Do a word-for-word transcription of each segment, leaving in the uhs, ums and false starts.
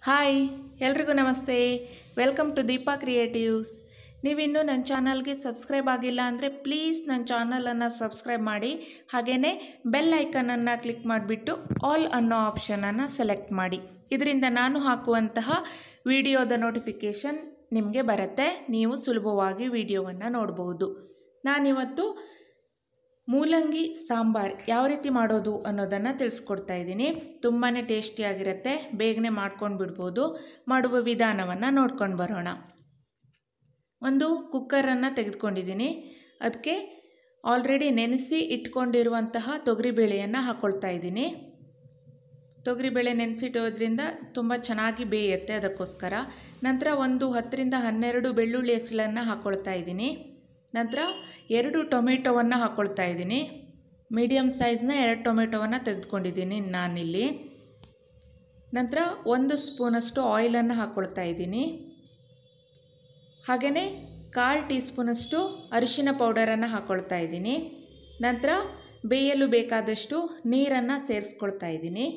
Hi ಎಲ್ರಿಗೂ ನಮಸ್ತೆ. Welcome to Deepa Creatives. ನೀವಿನ್ನೂ ನನ್ನ ಚಾನಲ್ಗೆ ಸಬ್ಸ್ಕ್ರೈಬ್ ಆಗಿಲ್ಲ ಅಂದರೆ ಪ್ಲೀಸ್ ನನ್ನ ಚಾನಲನ್ನು ಸಬ್ಸ್ಕ್ರೈಬ್ ಮಾಡಿ, ಹಾಗೆಯೇ ಬೆಲ್ ಐಕನನ್ನು ಕ್ಲಿಕ್ ಮಾಡಿಬಿಟ್ಟು ಆಲ್ ಅನ್ನೋ ಆಪ್ಷನನ್ನು ಸೆಲೆಕ್ಟ್ ಮಾಡಿ. ಇದರಿಂದ ನಾನು ಹಾಕುವಂತಹ ವಿಡಿಯೋದ ನೋಟಿಫಿಕೇಷನ್ ನಿಮಗೆ ಬರುತ್ತೆ. ನೀವು ಸುಲಭವಾಗಿ ವಿಡಿಯೋವನ್ನು ನೋಡ್ಬೋದು. ನಾನಿವತ್ತು ಮೂಲಂಗಿ ಸಾಂಬಾರ್ ಯಾವ ರೀತಿ ಮಾಡೋದು ಅನ್ನೋದನ್ನು ತಿಳಿಸ್ಕೊಡ್ತಾ ಇದ್ದೀನಿ. ತುಂಬಾ ಟೇಸ್ಟಿಯಾಗಿರುತ್ತೆ, ಬೇಗನೆ ಮಾಡ್ಕೊಂಡು ಬಿಡ್ಬೋದು. ಮಾಡುವ ವಿಧಾನವನ್ನು ನೋಡ್ಕೊಂಡು ಬರೋಣ. ಒಂದು ಕುಕ್ಕರನ್ನು ತೆಗೆದುಕೊಂಡಿದ್ದೀನಿ. ಅದಕ್ಕೆ ಆಲ್ರೆಡಿ ನೆನೆಸಿ ಇಟ್ಕೊಂಡಿರುವಂತಹ ತೊಗರಿಬೇಳೆಯನ್ನು ಹಾಕ್ಕೊಳ್ತಾ ಇದ್ದೀನಿ. ತೊಗರಿಬೇಳೆ ನೆನೆಸಿಟ್ಟೋದ್ರಿಂದ ತುಂಬ ಚೆನ್ನಾಗಿ ಬೇಯುತ್ತೆ, ಅದಕ್ಕೋಸ್ಕರ. ನಂತರ ಒಂದು ಹತ್ತರಿಂದ ಹನ್ನೆರಡು ಬೆಳ್ಳುಳ್ಳಿ ಹೆಸಳನ್ನು ಹಾಕ್ಕೊಳ್ತಾ ಇದ್ದೀನಿ. ನಂತರ ಎರಡು ಟೊಮೆಟೊವನ್ನು ಹಾಕ್ಕೊಳ್ತಾ ಇದ್ದೀನಿ. ಮೀಡಿಯಮ್ ಸೈಜ್ನ ಎರಡು ಟೊಮೆಟೊವನ್ನು ತೆಗೆದುಕೊಂಡಿದ್ದೀನಿ ನಾನಿಲ್ಲಿ. ನಂತರ ಒಂದು ಸ್ಪೂನಷ್ಟು ಆಯಿಲನ್ನು ಹಾಕ್ಕೊಳ್ತಾ ಇದ್ದೀನಿ. ಹಾಗೆಯೇ ಕಾಲು ಟೀ ಸ್ಪೂನಷ್ಟು ಅರಿಶಿನ ಪೌಡರನ್ನು ಹಾಕ್ಕೊಳ್ತಾ ಇದ್ದೀನಿ. ನಂತರ ಬೇಯಲು ಬೇಕಾದಷ್ಟು ನೀರನ್ನು ಸೇರಿಸ್ಕೊಳ್ತಾ ಇದ್ದೀನಿ.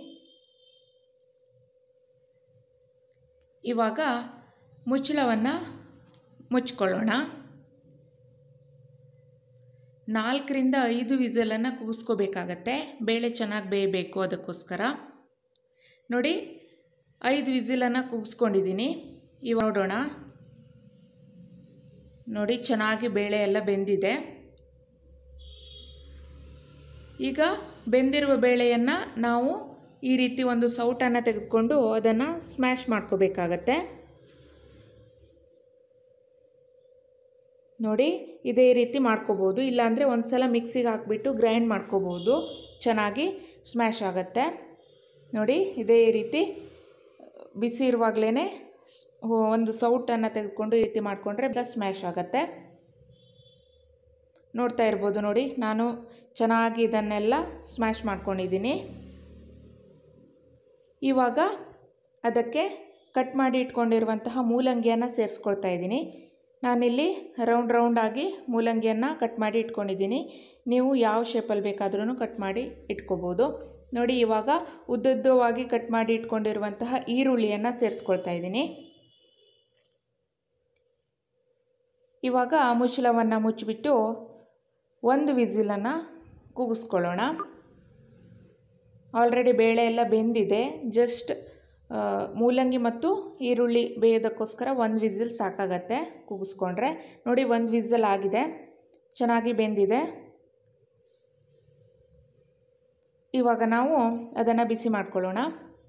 ಇವಾಗ ಮುಚ್ಚಳವನ್ನು ಮುಚ್ಕೊಳ್ಳೋಣ. ನಾಲ್ಕರಿಂದ ಐದು ವಿಸಲನ್ನು ಕೂಗಿಸ್ಕೋಬೇಕಾಗತ್ತೆ, ಬೇಳೆ ಚೆನ್ನಾಗಿ ಬೇಯಬೇಕು, ಅದಕ್ಕೋಸ್ಕರ. ನೋಡಿ, ಐದು ವಿಸಿಲನ್ನು ಕೂಗಿಸ್ಕೊಂಡಿದ್ದೀನಿ. ಇವಾಗ ನೋಡೋಣ. ನೋಡಿ, ಚೆನ್ನಾಗಿ ಬೇಳೆ ಎಲ್ಲ ಬೆಂದಿದೆ. ಈಗ ಬೆಂದಿರುವ ಬೇಳೆಯನ್ನು ನಾವು ಈ ರೀತಿ ಒಂದು ಸೌಟನ್ನು ತೆಗೆದುಕೊಂಡು ಅದನ್ನು ಸ್ಮ್ಯಾಶ್ ಮಾಡ್ಕೋಬೇಕಾಗತ್ತೆ. ನೋಡಿ, ಇದೇ ರೀತಿ ಮಾಡ್ಕೋಬೋದು. ಇಲ್ಲಾಂದರೆ ಒಂದು ಸಲ ಮಿಕ್ಸಿಗೆ ಹಾಕಿಬಿಟ್ಟು ಗ್ರೈಂಡ್ ಮಾಡ್ಕೋಬೋದು, ಚೆನ್ನಾಗಿ ಸ್ಮ್ಯಾಶ್ ಆಗುತ್ತೆ. ನೋಡಿ, ಇದೇ ರೀತಿ ಬಿಸಿ ಇರುವಾಗಲೇ ಒಂದು ಸೌಟನ್ನು ತೆಗೆದುಕೊಂಡು ಈ ರೀತಿ ಮಾಡಿಕೊಂಡ್ರೆ ಬೇಗ ಸ್ಮ್ಯಾಶ್ ಆಗುತ್ತೆ. ನೋಡ್ತಾ ಇರ್ಬೋದು. ನೋಡಿ, ನಾನು ಚೆನ್ನಾಗಿ ಇದನ್ನೆಲ್ಲ ಸ್ಮ್ಯಾಶ್ ಮಾಡ್ಕೊಂಡಿದ್ದೀನಿ. ಇವಾಗ ಅದಕ್ಕೆ ಕಟ್ ಮಾಡಿ ಇಟ್ಕೊಂಡಿರುವಂತಹ ಮೂಲಂಗಿಯನ್ನು ಸೇರಿಸ್ಕೊಳ್ತಾ ಇದ್ದೀನಿ. ನಾನಿಲ್ಲಿ ರೌಂಡ್ ರೌಂಡಾಗಿ ಮೂಲಂಗಿಯನ್ನು ಕಟ್ ಮಾಡಿ ಇಟ್ಕೊಂಡಿದ್ದೀನಿ. ನೀವು ಯಾವ ಶೇಪಲ್ಲಿ ಬೇಕಾದ್ರೂ ಕಟ್ ಮಾಡಿ ಇಟ್ಕೋಬೋದು. ನೋಡಿ, ಇವಾಗ ಉದ್ದುದ್ದವಾಗಿ ಕಟ್ ಮಾಡಿ ಇಟ್ಕೊಂಡಿರುವಂತಹ ಈರುಳ್ಳಿಯನ್ನು ಸೇರಿಸ್ಕೊಳ್ತಾ ಇದ್ದೀನಿ. ಇವಾಗ ಮುಚ್ಚಳವನ್ನು ಮುಚ್ಚಿಬಿಟ್ಟು ಒಂದು ವಿಸಿಲನ್ನು ಕೂಗಿಸ್ಕೊಳ್ಳೋಣ. ಆಲ್ರೆಡಿ ಬೇಳೆ ಎಲ್ಲ ಬೆಂದಿದೆ. ಜಸ್ಟ್ ಮೂಲಂಗಿ ಮತ್ತು ಈರುಳ್ಳಿ ಬೇಯೋದಕ್ಕೋಸ್ಕರ ಒಂದು ವಿಸಿಲ್ ಸಾಕಾಗತ್ತೆ ಕೂಗಿಸ್ಕೊಂಡ್ರೆ. ನೋಡಿ, ಒಂದು ವಿಸಿಲ್ ಆಗಿದೆ, ಚೆನ್ನಾಗಿ ಬೆಂದಿದೆ. ಇವಾಗ ನಾವು ಅದನ್ನು ಬಿಸಿ ಮಾಡ್ಕೊಳ್ಳೋಣ.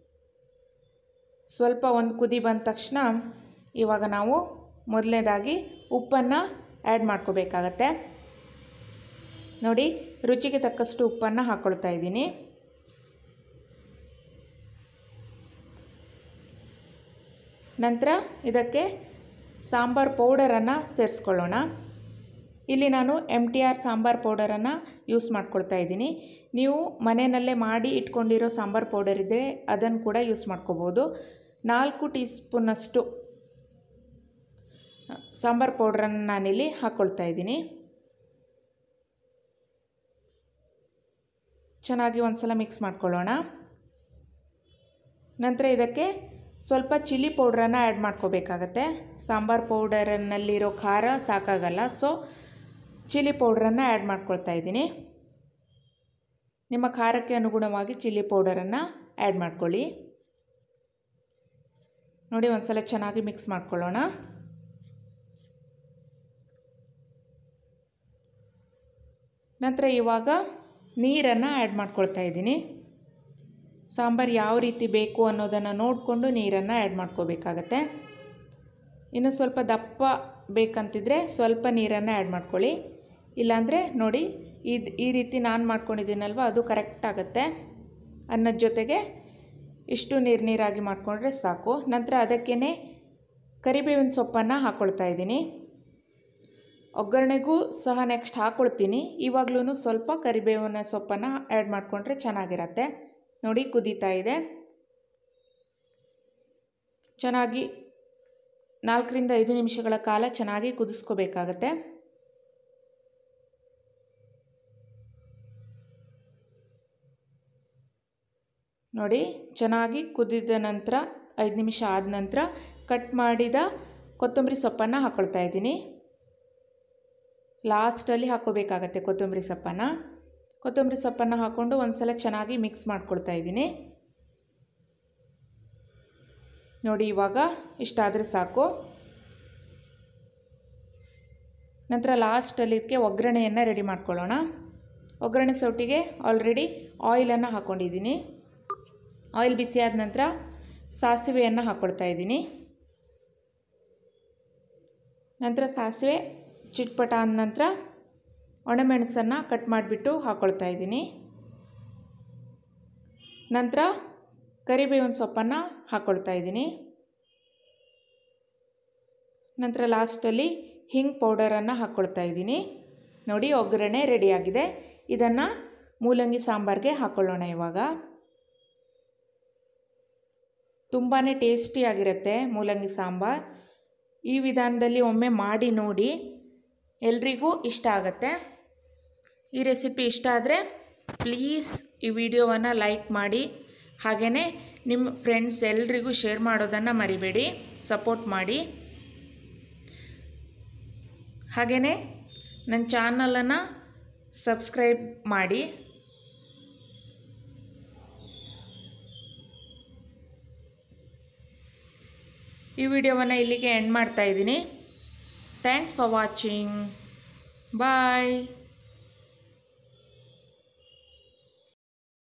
ಸ್ವಲ್ಪ ಒಂದು ಕುದಿ ಬಂದ ತಕ್ಷಣ ಇವಾಗ ನಾವು ಮೊದಲನೇದಾಗಿ ಉಪ್ಪನ್ನು ಆ್ಯಡ್ ಮಾಡ್ಕೋಬೇಕಾಗತ್ತೆ. ನೋಡಿ, ರುಚಿಗೆ ತಕ್ಕಷ್ಟು ಉಪ್ಪನ್ನು ಹಾಕ್ಕೊಳ್ತಾ ಇದ್ದೀನಿ. ನಂತರ ಇದಕ್ಕೆ ಸಾಂಬಾರ್ ಪೌಡರನ್ನು ಸೇರಿಸ್ಕೊಳ್ಳೋಣ. ಇಲ್ಲಿ ನಾನು ಎಮ್ ಟಿ ಆರ್ ಸಾಂಬಾರ್ ಪೌಡರನ್ನು ಯೂಸ್ ಮಾಡ್ಕೊಳ್ತಾ ಇದ್ದೀನಿ. ನೀವು ಮನೆಯಲ್ಲೇ ಮಾಡಿ ಇಟ್ಕೊಂಡಿರೋ ಸಾಂಬಾರ್ ಪೌಡರ್ ಇದ್ದರೆ ಅದನ್ನು ಕೂಡ ಯೂಸ್ ಮಾಡ್ಕೋಬೋದು. ನಾಲ್ಕು ಟೀ ಸ್ಪೂನಷ್ಟು ಸಾಂಬಾರ್ ಪೌಡ್ರನ್ನು ನಾನಿಲ್ಲಿ ಹಾಕ್ಕೊಳ್ತಾ ಇದ್ದೀನಿ. ಚೆನ್ನಾಗಿ ಒಂದು ಸಲ ಮಿಕ್ಸ್ ಮಾಡ್ಕೊಳ್ಳೋಣ. ನಂತರ ಇದಕ್ಕೆ ಸ್ವಲ್ಪ ಚಿಲ್ಲಿ ಪೌಡ್ರನ್ನು ಆ್ಯಡ್ ಮಾಡ್ಕೋಬೇಕಾಗತ್ತೆ. ಸಾಂಬಾರ್ ಪೌಡರನ್ನಲ್ಲಿರೋ ಖಾರ ಸಾಕಾಗಲ್ಲ, ಸೊ ಚಿಲ್ಲಿ ಪೌಡ್ರನ್ನು ಆ್ಯಡ್ ಮಾಡ್ಕೊಳ್ತಾ ಇದ್ದೀನಿ. ನಿಮ್ಮ ಖಾರಕ್ಕೆ ಅನುಗುಣವಾಗಿ ಚಿಲ್ಲಿ ಪೌಡರನ್ನು ಆ್ಯಡ್ ಮಾಡ್ಕೊಳ್ಳಿ. ನೋಡಿ, ಒಂದು ಸಲ ಚೆನ್ನಾಗಿ ಮಿಕ್ಸ್ ಮಾಡ್ಕೊಳ್ಳೋಣ. ನಂತರ ಇವಾಗ ನೀರನ್ನು ಆ್ಯಡ್ ಮಾಡ್ಕೊಳ್ತಾ ಇದ್ದೀನಿ. ಸಾಂಬಾರು ಯಾವ ರೀತಿ ಬೇಕು ಅನ್ನೋದನ್ನು ನೋಡಿಕೊಂಡು ನೀರನ್ನು ಆ್ಯಡ್ ಮಾಡ್ಕೋಬೇಕಾಗತ್ತೆ. ಇನ್ನು ಸ್ವಲ್ಪ ದಪ್ಪ ಬೇಕಂತಿದ್ರೆ ಸ್ವಲ್ಪ ನೀರನ್ನು ಆ್ಯಡ್ ಮಾಡ್ಕೊಳ್ಳಿ. ಇಲ್ಲಾಂದರೆ ನೋಡಿ, ಇದು ಈ ರೀತಿ ನಾನು ಮಾಡ್ಕೊಂಡಿದ್ದೀನಲ್ವ, ಅದು ಕರೆಕ್ಟ್ ಆಗುತ್ತೆ. ಅನ್ನದ ಜೊತೆಗೆ ಇಷ್ಟು ನೀರು ನೀರಾಗಿ ಮಾಡಿಕೊಂಡ್ರೆ ಸಾಕು. ನಂತರ ಅದಕ್ಕೇ ಕರಿಬೇವಿನ ಸೊಪ್ಪನ್ನು ಹಾಕ್ಕೊಳ್ತಾ ಇದ್ದೀನಿ. ಒಗ್ಗರಣೆಗೂ ಸಹ ನೆಕ್ಸ್ಟ್ ಹಾಕ್ಕೊಳ್ತೀನಿ. ಇವಾಗಲೂ ಸ್ವಲ್ಪ ಕರಿಬೇವಿನ ಸೊಪ್ಪನ್ನು ಆ್ಯಡ್ ಮಾಡಿಕೊಂಡ್ರೆ ಚೆನ್ನಾಗಿರತ್ತೆ. ನೋಡಿ, ಕುದೀತಾ ಇದೆ. ಚೆನ್ನಾಗಿ ನಾಲ್ಕರಿಂದ ಐದು ನಿಮಿಷಗಳ ಕಾಲ ಚೆನ್ನಾಗಿ ಕುದಿಸ್ಕೋಬೇಕಾಗತ್ತೆ. ನೋಡಿ, ಚೆನ್ನಾಗಿ ಕುದಿದ ನಂತರ ಐದು ನಿಮಿಷ ಆದ ನಂತರ ಕಟ್ ಮಾಡಿದ ಕೊತ್ತಂಬರಿ ಸೊಪ್ಪನ್ನು ಹಾಕ್ಕೊಳ್ತಾ ಇದ್ದೀನಿ. ಲಾಸ್ಟಲ್ಲಿ ಹಾಕ್ಕೋಬೇಕಾಗತ್ತೆ ಕೊತ್ತಂಬರಿ ಸೊಪ್ಪನ್ನು. ಕೊತ್ತಂಬರಿ ಸೊಪ್ಪನ್ನು ಹಾಕ್ಕೊಂಡು ಒಂದು ಸಲ ಚೆನ್ನಾಗಿ ಮಿಕ್ಸ್ ಮಾಡ್ಕೊಳ್ತಾ ಇದ್ದೀನಿ. ನೋಡಿ ಇವಾಗ ಇಷ್ಟಾದರೆ ಸಾಕು. ನಂತರ ಲಾಸ್ಟಲ್ಲಿ ಇದಕ್ಕೆ ಒಗ್ಗರಣೆಯನ್ನು ರೆಡಿ ಮಾಡ್ಕೊಳ್ಳೋಣ. ಒಗ್ಗರಣೆ ಸೌಟಿಗೆ ಆಲ್ರೆಡಿ ಆಯಿಲನ್ನು ಹಾಕ್ಕೊಂಡಿದ್ದೀನಿ. ಆಯಿಲ್ ಬಿಸಿ ಆದ ನಂತರ ಸಾಸಿವೆಯನ್ನು ಹಾಕ್ಕೊಳ್ತಾ ಇದ್ದೀನಿ. ನಂತರ ಸಾಸಿವೆ ಚಿಟ್ಪಟ ಆದ ನಂತರ ಒಣಮೆಣಸನ್ನು ಕಟ್ ಮಾಡಿಬಿಟ್ಟು ಹಾಕ್ಕೊಳ್ತಾ ಇದ್ದೀನಿ. ನಂತರ ಕರಿಬೇವಿನ ಸೊಪ್ಪನ್ನು ಹಾಕ್ಕೊಳ್ತಾ ಇದ್ದೀನಿ. ನಂತರ ಲಾಸ್ಟಲ್ಲಿ ಹಿಂಗ್ ಪೌಡರನ್ನು ಹಾಕ್ಕೊಳ್ತಾ ಇದ್ದೀನಿ. ನೋಡಿ ಒಗ್ಗರಣೆ ರೆಡಿಯಾಗಿದೆ. ಇದನ್ನು ಮೂಲಂಗಿ ಸಾಂಬಾರಿಗೆ ಹಾಕ್ಕೊಳ್ಳೋಣ. ಇವಾಗ ತುಂಬಾ ಟೇಸ್ಟಿಯಾಗಿರುತ್ತೆ ಮೂಲಂಗಿ ಸಾಂಬಾರು. ಈ ವಿಧಾನದಲ್ಲಿ ಒಮ್ಮೆ ಮಾಡಿ ನೋಡಿ, ಎಲ್ರಿಗೂ ಇಷ್ಟ ಆಗುತ್ತೆ. ಈ ರೆಸಿಪಿ ಇಷ್ಟ ಆದರೆ ಪ್ಲೀಸ್ ಈ ವಿಡಿಯೋವನ್ನು ಲೈಕ್ ಮಾಡಿ, ಹಾಗೆಯೇ ನಿಮ್ಮ ಫ್ರೆಂಡ್ಸ್ ಎಲ್ರಿಗೂ ಶೇರ್ ಮಾಡೋದನ್ನು ಮರಿಬೇಡಿ. ಸಪೋರ್ಟ್ ಮಾಡಿ. ಹಾಗೆಯೇ ನನ್ನ ಚಾನಲನ್ನು ಸಬ್ಸ್ಕ್ರೈಬ್ ಮಾಡಿ. ಈ ವಿಡಿಯೋವನ್ನು ಇಲ್ಲಿಗೆ ಎಂಡ್ ಮಾಡ್ತಾ ಇದ್ದೀನಿ. Thanks for watching. ಬಾಯ್.